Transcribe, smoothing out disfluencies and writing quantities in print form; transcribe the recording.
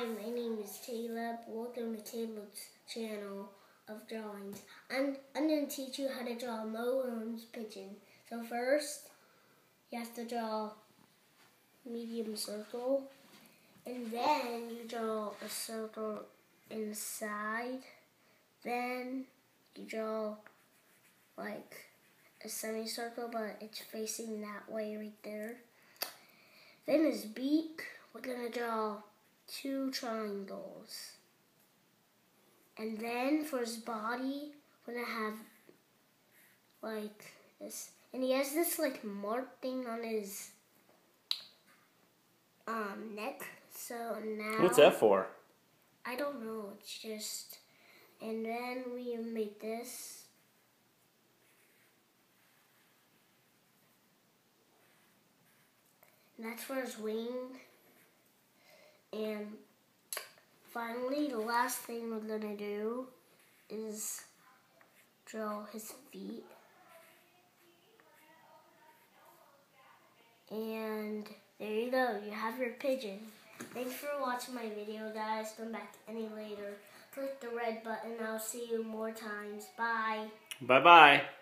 Hi, my name is Caleb. Welcome to Caleb's channel of drawings. I'm going to teach you how to draw Mo Rome's pigeon. So first, you have to draw a medium circle, and then you draw a circle inside. Then you draw like a semicircle, but it's facing that way right there. Then his beak, we're going to draw 2 triangles. And then for his body, we're going to have like this. And he has this like mark thing on his neck. So now... What's that for? I don't know. It's just... And then we make this. And that's for his wing. And finally, the last thing we're going to do is draw his feet. And there you go. You have your pigeon. Thanks for watching my video, guys. Come back any later. Click the red button. I'll see you more times. Bye. Bye-bye.